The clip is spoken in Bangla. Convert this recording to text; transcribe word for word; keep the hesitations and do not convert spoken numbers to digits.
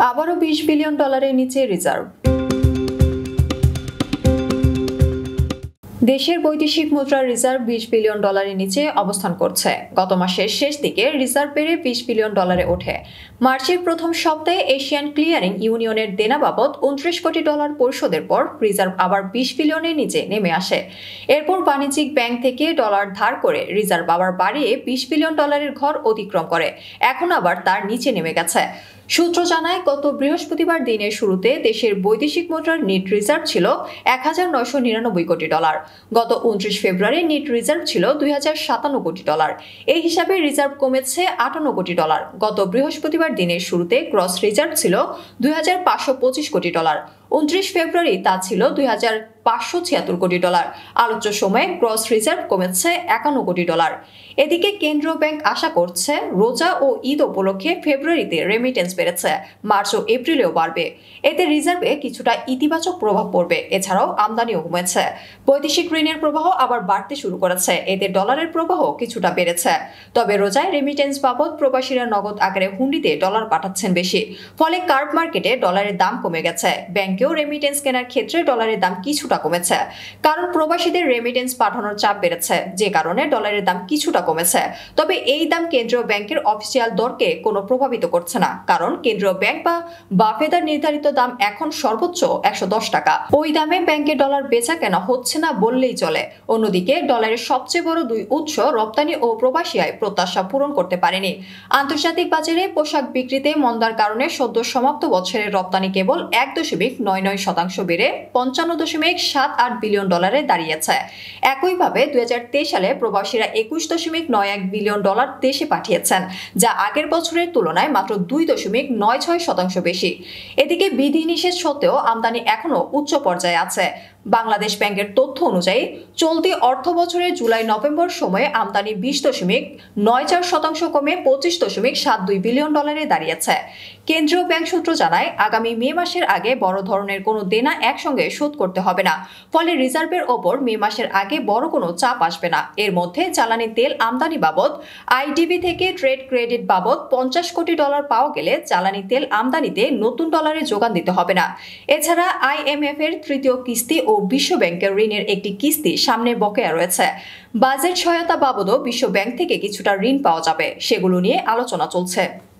আবারও বিশ বিলিয়ন ডলারের নিচে রিজার্ভ। দেশের বৈদেশিক মুদ্রার রিজার্ভ বিশ বিলিয়ন ডলারের নিচে অবস্থান করছে। গত মাসের শেষ দিকে রিজার্ভ বেড়ে বিশ বিলিয়ন ডলারে ওঠে। মার্চের প্রথম সপ্তাহে এশিয়ান ক্লিয়ারিং ইউনিয়নের দেনা বাবদ উনত্রিশ কোটি ডলার পরিশোধের পর রিজার্ভ আবার বিশ বিলিয়নের নিচে নেমে আসে। এরপর বাণিজ্যিক ব্যাংক থেকে ডলার ধার করে রিজার্ভ আবার বাড়িয়ে বিশ বিলিয়ন ডলারের ঘর অতিক্রম করে এখন আবার তার নিচে নেমে গেছে। সূত্র জানায়, গত বৃহস্পতিবার দিনের শুরুতে দেশের বৈদেশিক মুদ্রার নেট রিজার্ভ ছিল এক হাজার নয়শো নিরানব্বই কোটি ডলার। গত উনত্রিশ ফেব্রুয়ারি নেট রিজার্ভ ছিল দুই হাজার সাতান্ন কোটি ডলার। এই হিসাবে রিজার্ভ কমেছে আটান্ন কোটি ডলার। গত বৃহস্পতিবার দিনের শুরুতে গ্রস রিজার্ভ ছিল দুই হাজার পাঁচশো পঁচিশ কোটি ডলার। উনত্রিশ ফেব্রুয়ারি তা ছিল দুই হাজার পাঁচশো ছিয়াত্তর কোটি ডলার। আলোচ্য সময়ে গ্রস রিজার্ভ কমেছে একান্ন কোটি ডলার। এদিকে কেন্দ্রীয় ব্যাংক আশা করছে রোজা ও ঈদ উপলক্ষে ফেব্রুয়ারিতে রেমিটেন্স বেড়েছে, মার্চ ও এপ্রিলেও বাড়বে। এতে রিজার্ভে কিছুটা ইতিবাচক প্রভাব পড়বে। এছাড়াও আমদানিও কমেছে। বৈদেশিক ঋণের প্রবাহ আবার বাড়তে শুরু করেছে। এতে ডলারের প্রবাহ কিছুটা বেড়েছে। তবে রোজায় রেমিটেন্স বাবদ প্রবাসীরা নগদ আকারে হুন্ডিতে ডলার পাঠাচ্ছেন বেশি। ফলে কার্ড মার্কেটে ডলারের দাম কমে গেছে। ব্যাংকেও রেমিটেন্স কেনার ক্ষেত্রে ডলারের দাম কিছুটা কমেছে, কারণ প্রবাসীদের রেমিটেন্স পাঠানোর চাপ বেড়েছে, যে কারণে ডলারের দাম কিছুটা কমেছে। তবে এই দাম কেন্দ্রীয় ব্যাংকের অফিসিয়াল দরকে কোনো প্রভাবিত করছে না, কারণ কেন্দ্রীয় ব্যাংক বা বাফেদার নির্ধারিত দাম এখন সর্বোচ্চ একশো দশ টাকা। ওই দামে ব্যাংকে ডলার বেচা কেনা হচ্ছে না বললেই চলে। অন্যদিকে ডলারের সবচেয়ে বড় দুই উৎস রপ্তানি ও প্রবাসী আয় প্রত্যাশা পূরণ করতে পারেনি। আন্তর্জাতিক বাজারে পোশাক বিক্রিতে মন্দার কারণে সদ্য সমাপ্ত বছরের রপ্তানি কেবল এক দশমিক নয় নয় শতাংশ বেড়ে পঞ্চান্ন দশমিক সাত আট বিলিয়ন ডলারে দাঁড়িয়েছে। একইভাবে দুই হাজার তেইশ সালে প্রবাসীরা একুশ দশমিক নয় এক বিলিয়ন ডলার দেশে পাঠিয়েছেন, যা আগের বছরের তুলনায় মাত্র দুই দশমিক নয় ছয় শতাংশ বেশি। এদিকে বিধিনিষেধ সত্ত্বেও আমদানি এখনো উচ্চ পর্যায়ে আছে। বাংলাদেশ ব্যাংকের তথ্য অনুযায়ী চলতি অর্থ বছরের জুলাই নভেম্বর সময়ে আমদানি বিশ দশমিক নয় চার শতাংশ কমে পঁচিশ দশমিক সাত দুই বিলিয়ন ডলারে দাঁড়িয়েছে। কেন্দ্রীয় ব্যাংক সূত্র জানায়, আগামী মে মাসের আগে বড় ধরনের কোনো দেনা একসঙ্গে শোধ করতে হবে না। ফলে রিজার্ভের ওপর মে মাসের আগে বড় কোনো চাপ আসবে না। এর মধ্যে জ্বালানি তেল আমদানি বাবদ আইডিবি থেকে ট্রেড ক্রেডিট বাবদ পঞ্চাশ কোটি ডলার পাওয়া গেলে জ্বালানি তেল আমদানিতে নতুন ডলারে যোগান দিতে হবে না। এছাড়া আইএমএফ এর তৃতীয় কিস্তি ও বিশ্ব ব্যাংকের ঋণের একটি কিস্তি সামনে বকেয়া রয়েছে। বাজেট সহায়তা বাবদও বিশ্ব ব্যাংক থেকে কিছুটা ঋণ পাওয়া যাবে, সেগুলো নিয়ে আলোচনা চলছে।